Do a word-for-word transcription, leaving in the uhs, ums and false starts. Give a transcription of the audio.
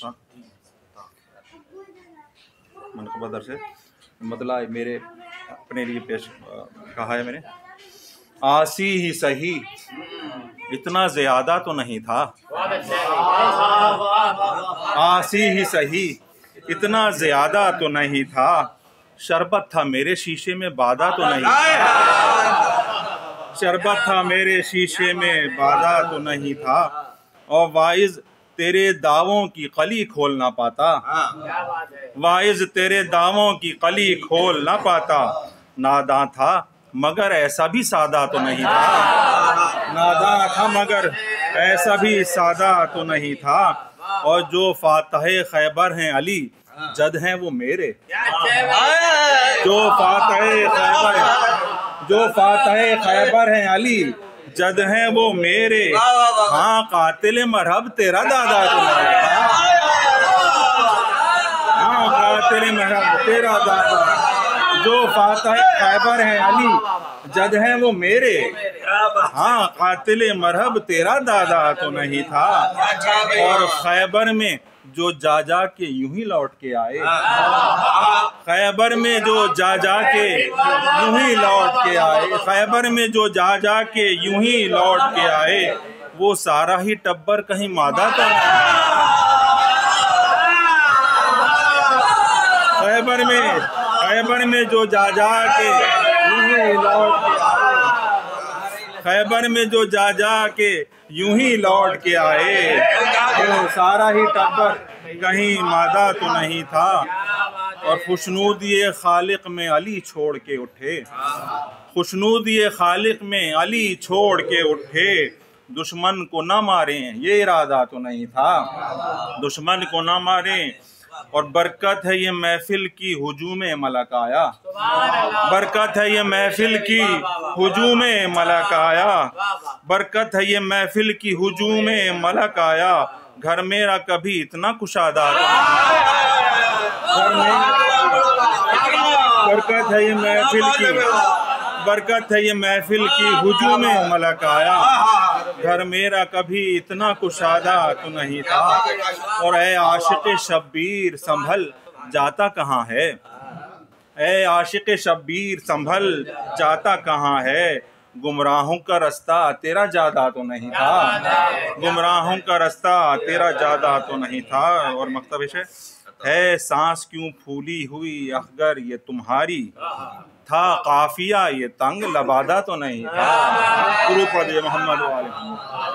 منقبہ در سے مطلع میرے اپنے لیے پیش کہا ہے میں نے. آسی ہی سہی اتنا زیادہ تو نہیں تھا، آسی ہی سہی اتنا زیادہ تو نہیں تھا، شربت تھا میرے شیشے میں بادا تو نہیں تھا، شربت تھا میرے شیشے میں بادا تو نہیں تھا، اور واعظ تیرے دعووں کی قلی کھول نہ پاتا، واعظ تیرے دعووں کی قلی کھول نہ پاتا، ناداں تھا مگر ایسا بھی سادہ تو نہیں تھا، ناداں تھا مگر ایسا بھی سادہ تو نہیں تھا، اور جو فاتح خیبر ہیں علی جد ہیں وہ میرے، جو فاتح خیبر جو فاتح خیبر ہیں علی جد ہیں وہ میرے، ہاں قاتل مرحب تیرا دادا تو نہیں تھا، ہاں قاتل مرحب تیرا دادا، جو فاتح خیبر ہیں علی جد ہیں وہ میرے، ہاں قاتل مرحب تیرا دادا تو نہیں تھا، اور خیبر میں جو جا جا کے یوں ہی لوٹ کے آئے، خیبر میں جو جا جا کے یوں ہی لوٹ کے آئے، خیبر میں جو جا جا کے یوں ہی لوٹ کے آئے، وہ سارا ہی ٹبر کہیں مادہ تو نہیں، خیبر میں خیبر میں جو جا جا کے یوں ہی لوٹ کے آئے، خیبر میں جو جا جا کے یوں ہی لوٹ کے آئے، وہ سارا ہی ٹبر کہیں مادہ تو نہیں تھا، اور خوشنودی خالق میں علی چھوڑ کے اٹھے، خوشنودی خالق میں علی چھوڑ کے اٹھے، دشمن کو نہ ماریں یہ ارادہ تو نہیں تھا، دشمن کو نہ ماریں، اور برکت ہے یہ محفل کی ہجوم ملک آیا، برکت ہے یہ محفل کی ہجوم ملک آیا، برکت ہے یہ محفل کی ہجوم ملک آیا، گھر میرا کبھی اتنا کشادہ گھر میں برکت ہے یہ محفل کی برکت ہے یہ محفل کی ہجوم ملک آیا، گھر میرا کبھی اتنا کشادہ تو نہیں تھا، اور اے عاشق شبیر سنبھل جاتا کہاں ہے، اے عاشق شبیر سنبھل جاتا کہاں ہے، گمراہوں کا رستہ تیرا جادہ تو نہیں تھا، گمراہوں کا رستہ تیرا جادہ تو نہیں تھا، اور مقتبس ہے ہے سانس کیوں پھولی ہوئی اخگر یہ تمہاری، تھا قافیہ یہ تنگ لبادہ تو نہیں تھا، درود پڑھ دیجئے محمد و آل محمد۔